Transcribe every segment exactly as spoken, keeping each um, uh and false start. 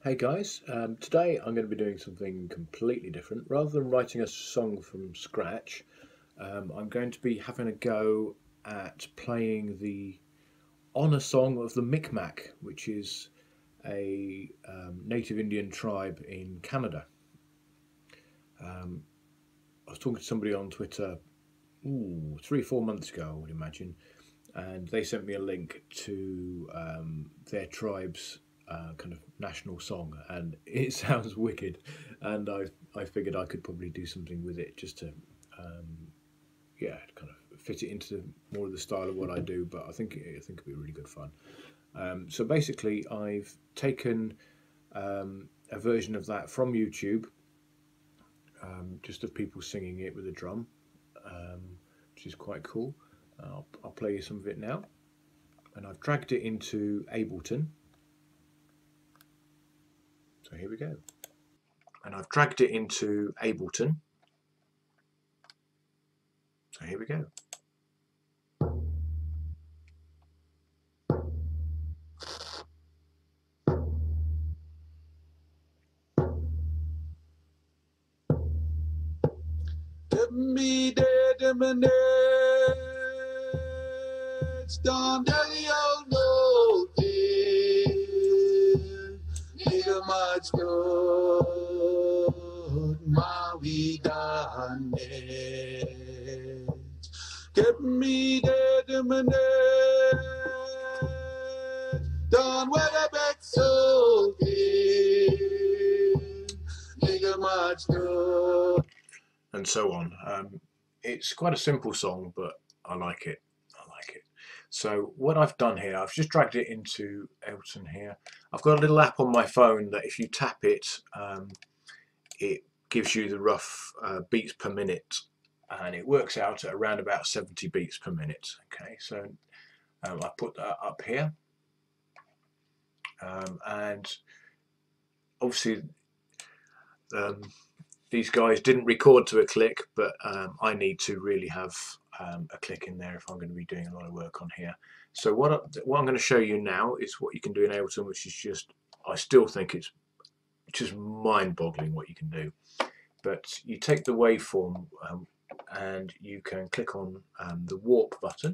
Hey guys, um, today I'm going to be doing something completely different. Rather than writing a song from scratch, um, I'm going to be having a go at playing the honour song of the Micmac, which is a um, native Indian tribe in Canada. Um, I was talking to somebody on Twitter ooh, three or four months ago, I would imagine, and they sent me a link to um, their tribe's uh, kind of national song, and it sounds wicked. And I I figured I could probably do something with it just to um, yeah kind of fit it into more of the style of what I do. But I think I think it'd be really good fun. Um, so basically, I've taken um, a version of that from YouTube, um, just of people singing it with a drum, um, which is quite cool. I'll, I'll play you some of it now. And I've dragged it into Ableton. So here we go. And I've dragged it into Ableton. So here we go. Me dead minutes down the old road, nigga much good, my we done it. Get me dead minutes down where the back so nigga much good. And so on. Um, it's quite a simple song, but I like it. I like it. So what I've done here, I've just dragged it into Ableton here. I've got a little app on my phone that if you tap it, um, it gives you the rough uh, beats per minute, and it works out at around about seventy beats per minute. Okay, so um, I put that up here, um, and obviously um, these guys didn't record to a click, but um, I need to really have um, a click in there if I'm going to be doing a lot of work on here. So what, I, what I'm going to show you now is what you can do in Ableton, which is just, I still think it's just mind-boggling what you can do. But you take the waveform um, and you can click on um, the warp button.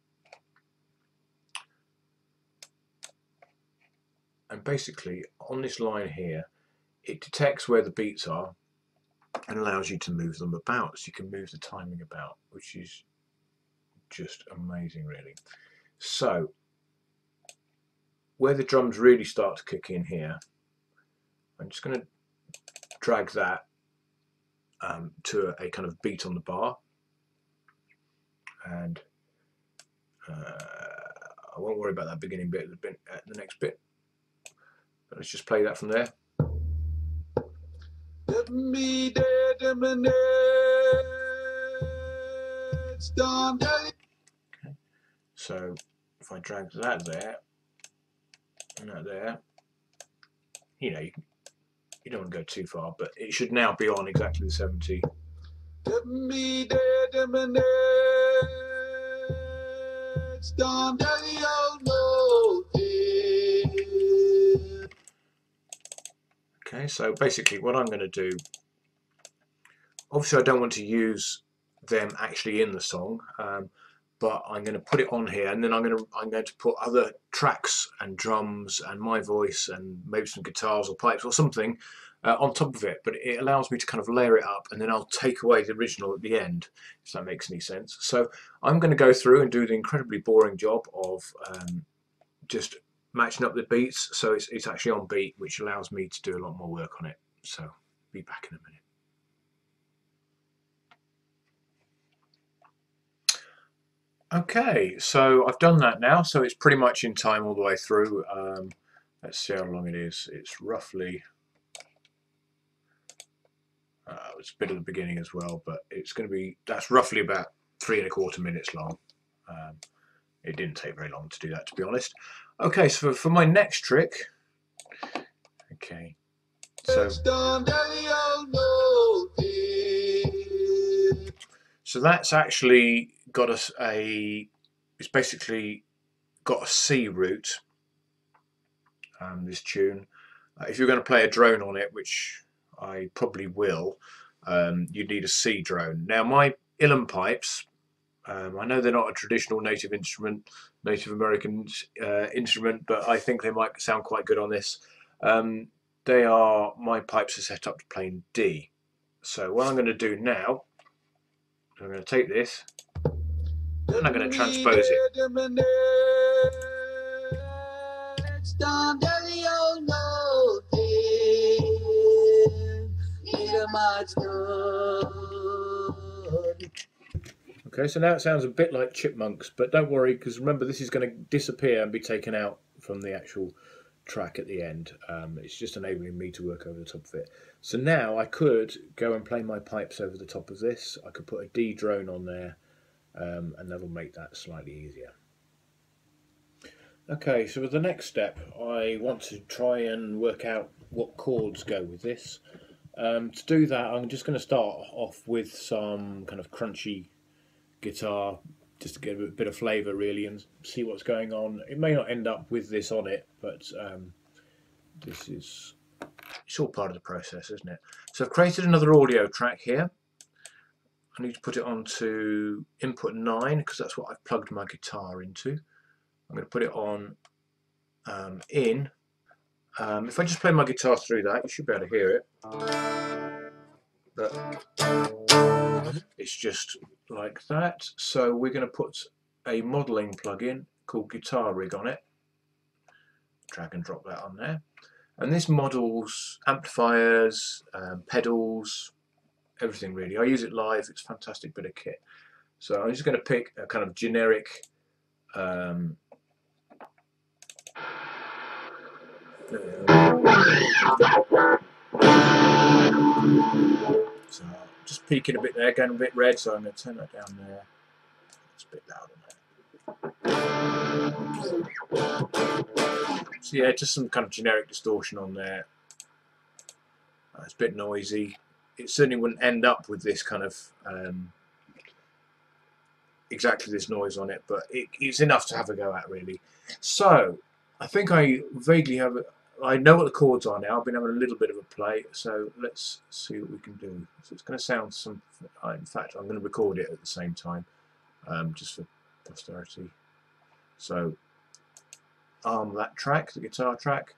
And basically on this line here, it detects where the beats are and allows you to move them about, so you can move the timing about, which is just amazing really. So where the drums really start to kick in here, I'm just going to drag that um, to a, a kind of beat on the bar, and uh, I won't worry about that beginning bit, the, bit, uh, the next bit, but let's just play that from there. Okay. So if I drag that there and that there, you know, you, you don't want to go too far, but it should now be on exactly the seventy. Okay, so basically what I'm going to do, obviously I don't want to use them actually in the song, um, but I'm going to put it on here, and then I'm going to I'm going to put other tracks and drums and my voice and maybe some guitars or pipes or something uh, on top of it. But it allows me to kind of layer it up, and then I'll take away the original at the end, if that makes any sense. So I'm going to go through and do the incredibly boring job of um, just matching up the beats, so it's, it's actually on beat, which allows me to do a lot more work on it. So be back in a minute. Okay, so I've done that now, so it's pretty much in time all the way through. Um, let's see how long it is. It's roughly, uh, it's a bit at the beginning as well, but it's going to be, that's roughly about three and a quarter minutes long. Um, it didn't take very long to do that, to be honest. Okay, so for, for my next trick, okay, so, so that's actually got us a, it's basically got a C root, um, this tune, Uh, if you're going to play a drone on it, which I probably will, um, you'd need a C drone. Now my Uilleann pipes, um, I know they're not a traditional native instrument, Native American uh, instrument, but I think they might sound quite good on this. Um, they are, my pipes are set up to play in D. So what I'm going to do now, I'm going to take this and I'm going to transpose it. Okay, so now it sounds a bit like Chipmunks, but don't worry, because remember this is going to disappear and be taken out from the actual track at the end. Um, it's just enabling me to work over the top of it. So now I could go and play my pipes over the top of this. I could put a D drone on there, um, and that'll make that slightly easier. Okay, so with the next step, I want to try and work out what chords go with this. Um, to do that, I'm just going to start off with some kind of crunchy guitar, just to get a bit of flavour really and see what's going on. It may not end up with this on it, but um, this is... It's all part of the process, isn't it? So I've created another audio track here. I need to put it onto input nine because that's what I've plugged my guitar into. I'm going to put it on um, in. Um, if I just play my guitar through that, you should be able to hear it. But it's just like that. So we're going to put a modelling plugin called Guitar Rig on it. Drag and drop that on there. And this models amplifiers, um, pedals, everything really. I use it live. It's a fantastic bit of kit. So I'm just going to pick a kind of generic um, so just peaking a bit there, getting a bit red, so I'm going to turn that down there. It's a bit louder now. So yeah, just some kind of generic distortion on there. Uh, it's a bit noisy. It certainly wouldn't end up with this kind of um, exactly this noise on it, but it, it's enough to have a go at really. So I think I vaguely have, a, I know what the chords are now. I've been having a little bit of a play, so let's see what we can do. So it's going to sound some, in fact I'm going to record it at the same time, um, just for posterity. So arm that track, the guitar track.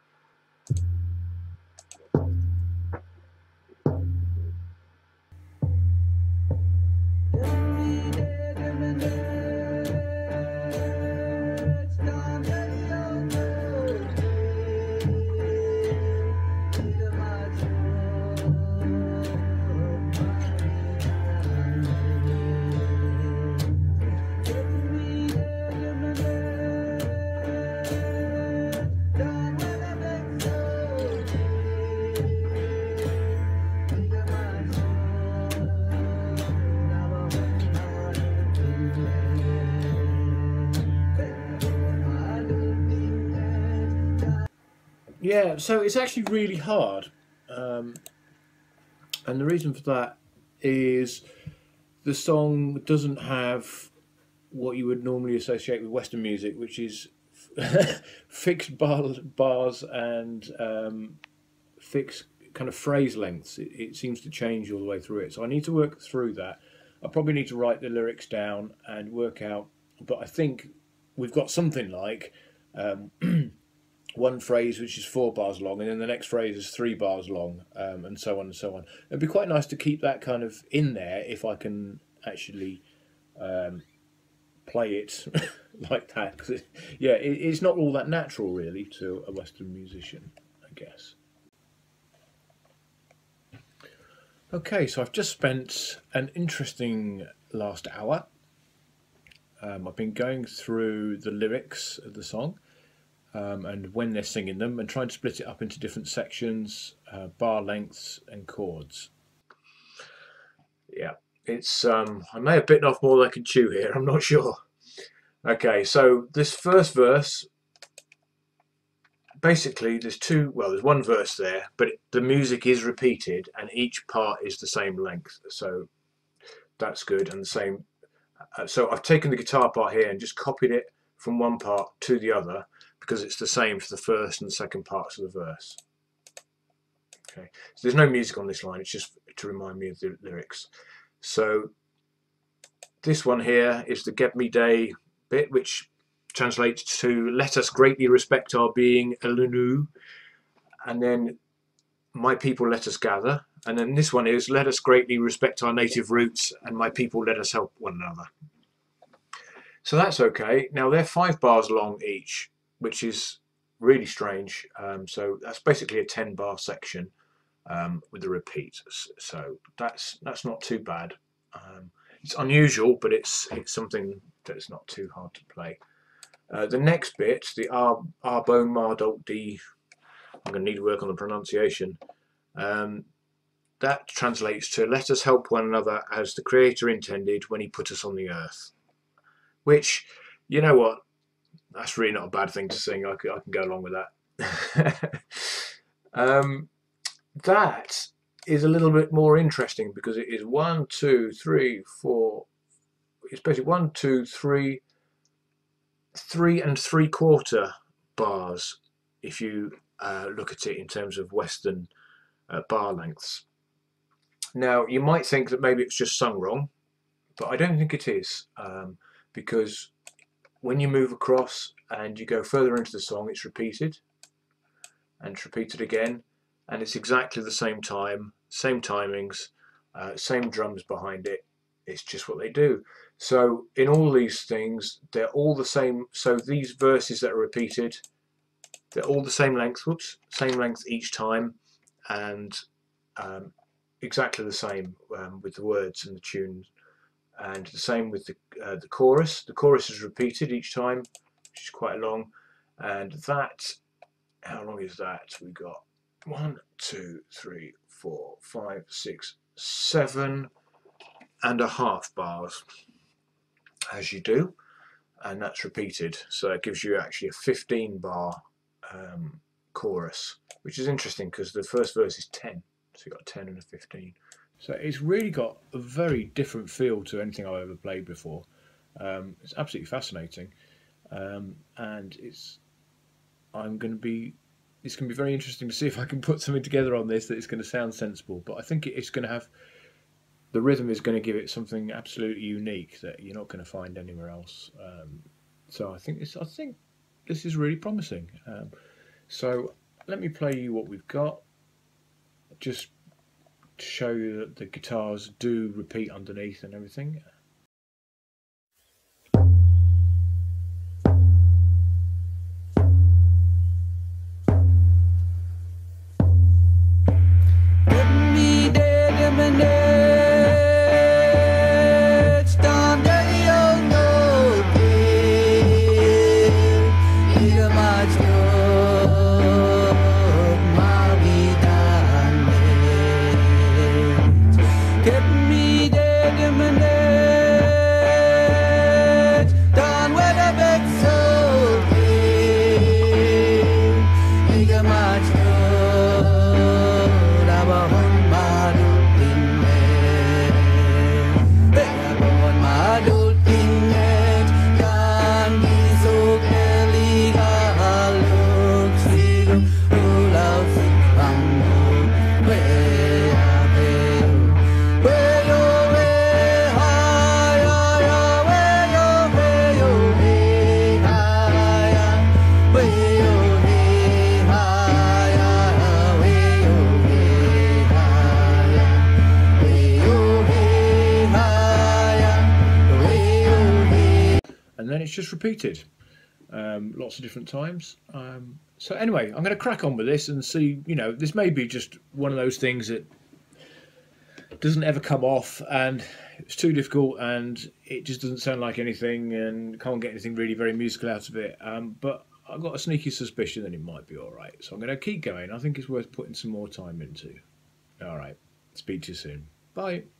Yeah, so it's actually really hard, um, and the reason for that is the song doesn't have what you would normally associate with Western music, which is fixed bar, bars and um, fixed kind of phrase lengths. It, it seems to change all the way through it, so I need to work through that. I probably need to write the lyrics down and work out, but I think we've got something like um, one phrase which is four bars long, and then the next phrase is three bars long, um, and so on and so on. It'd be quite nice to keep that kind of in there if I can actually um, play it like that. Cause it, yeah, it, it's not all that natural really to a Western musician, I guess. Okay, so I've just spent an interesting last hour. Um, I've been going through the lyrics of the song. Um, and when they're singing them, and trying to split it up into different sections, uh, bar lengths and chords. Yeah, it's um, I may have bitten off more than I can chew here, I'm not sure. Okay, so this first verse, basically there's two, well there's one verse there, but it, the music is repeated and each part is the same length, so that's good. And the same, uh, so I've taken the guitar part here and just copied it from one part to the other, because it's the same for the first and the second parts of the verse. Okay, so there's no music on this line, it's just to remind me of the lyrics. So this one here is the Get Me Day bit, which translates to let us greatly respect our being Elenu, and then my people let us gather, and then this one is let us greatly respect our native roots, and my people let us help one another. So that's okay. Now they're five bars long each, which is really strange. Um, so that's basically a ten bar section um, with a repeat. So that's that's not too bad. Um, it's unusual, but it's it's something that's not too hard to play. Uh, the next bit, the R R bone Mardol D, I'm going to need to work on the pronunciation. Um, that translates to let us help one another as the Creator intended when He put us on the earth. Which, you know what, that's really not a bad thing to sing. I can, I can go along with that. um, that is a little bit more interesting because it is one, two, three, four. It's basically one, two, three, three and three quarter bars if you uh, look at it in terms of Western uh, bar lengths. Now, you might think that maybe it's just sung wrong, but I don't think it is. Um, because when you move across and you go further into the song, it's repeated and it's repeated again, and it's exactly the same time, same timings, uh, same drums behind it. It's just what they do. So in all these things, they're all the same. So these verses that are repeated, they're all the same length, whoops, same length each time, and um, exactly the same um, with the words and the tunes. And the same with the, uh, the chorus. The chorus is repeated each time, which is quite long. And that, how long is that? We got one, two, three, four, five, six, seven and a half bars, as you do. And that's repeated. So it gives you actually a fifteen bar um, chorus, which is interesting because the first verse is ten. So you've got a ten and a fifteen. So it's really got a very different feel to anything I've ever played before. Um, it's absolutely fascinating, um, and it's. I'm going to be. It's going to be very interesting to see if I can put something together on this that is going to sound sensible. But I think it's going to have. The rhythm is going to give it something absolutely unique that you're not going to find anywhere else. Um, so I think this. I think this is really promising. Um, so let me play you what we've got. Just. To show you that the guitars do repeat underneath and everything. And then it's just repeated um, lots of different times. Um, so anyway, I'm going to crack on with this and see, you know, this may be just one of those things that doesn't ever come off and it's too difficult and it just doesn't sound like anything and can't get anything really very musical out of it. Um, but I've got a sneaky suspicion that it might be all right. So I'm going to keep going. I think it's worth putting some more time into. All right. Speak to you soon. Bye.